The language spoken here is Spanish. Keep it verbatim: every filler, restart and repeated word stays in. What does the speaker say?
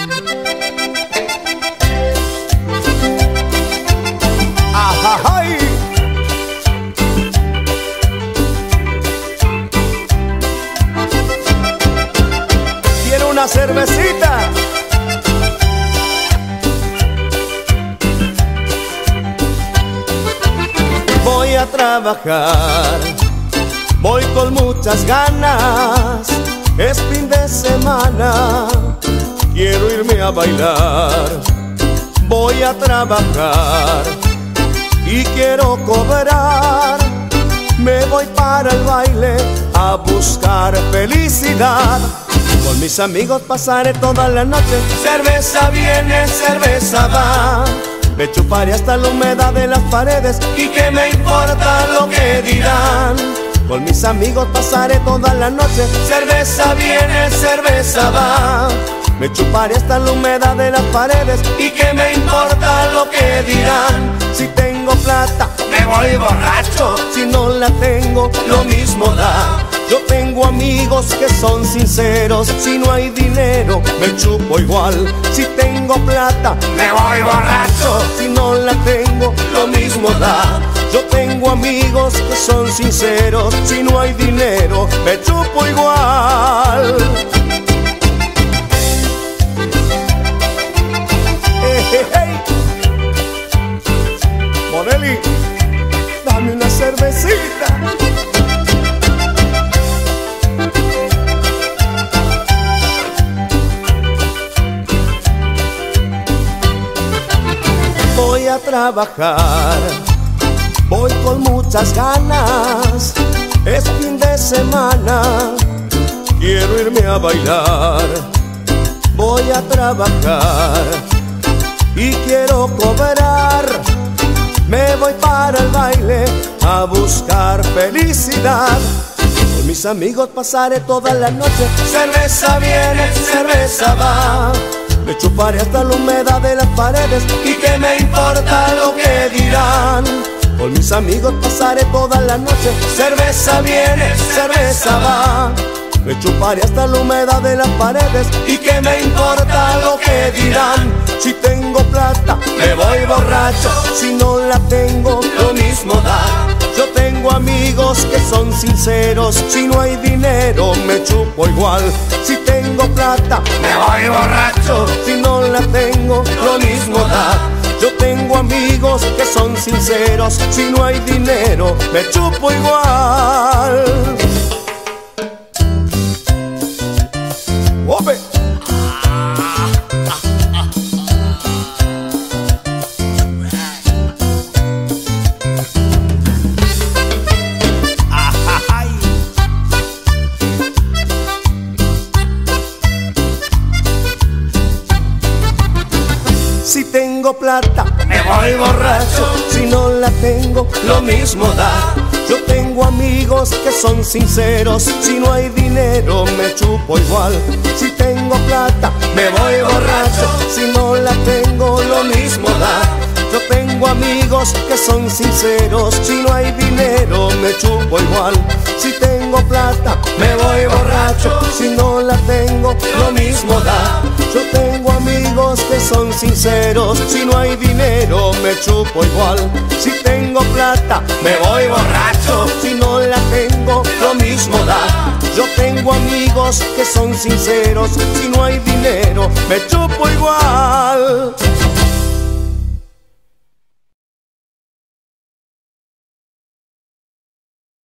Ajajay. Quiero una cervecita. Voy a trabajar, voy con muchas ganas, es fin de semana, quiero irme a bailar. Voy a trabajar y quiero cobrar, me voy para el baile a buscar felicidad. Con mis amigos pasaré toda la noche, cerveza viene, cerveza va. Me chuparé hasta la humedad de las paredes y que me importa lo que dirán. Con mis amigos pasaré toda la noche, cerveza viene, cerveza va. Me chuparé hasta la humedad de las paredes y que me importa lo que dirán. Si tengo plata, me voy borracho, si no la tengo, lo mismo da. Yo tengo amigos que son sinceros, si no hay dinero, me chupo igual. Si tengo plata, me voy borracho, si no la tengo, lo mismo da. Yo tengo amigos que son sinceros, si no hay dinero, me chupo igual. Hey, hey, hey. Morelli, dame una cervecita. Voy a trabajar, voy con muchas ganas, es fin de semana, quiero irme a bailar. Voy a trabajar y quiero cobrar, me voy para el baile a buscar felicidad. Con mis amigos pasaré toda la noche, cerveza viene, cerveza va. Me chuparé hasta la humedad de las paredes y que me importa lo que dirán. Con mis amigos pasaré toda la noche, cerveza viene, cerveza va. Me chuparé hasta la humedad de las paredes y que me importa lo que dirán. Si tengo plata, me voy borracho, si no la tengo, lo mismo da. Yo tengo amigos que son sinceros, si no hay dinero, me chupo igual. Si tengo plata, me voy borracho, si no la tengo, lo mismo da. Yo tengo amigos que son sinceros, si no hay dinero, me chupo igual. ¡Ope! Si tengo plata, me voy borracho, si no la tengo, lo mismo da. Yo tengo amigos que son sinceros, si no hay dinero, me chupo igual. Si tengo plata, me voy borracho, si no la tengo, lo mismo da. Yo tengo amigos que son sinceros, si no hay dinero, me chupo igual. Si tengo plata, me voy borracho, si no la tengo, lo mismo da. Yo tengo amigos que son sinceros, si no hay dinero, me chupo igual. Si tengo plata, me voy borracho, si no la tengo, lo mismo da. Yo tengo amigos que son sinceros, si no hay dinero, me chupo igual.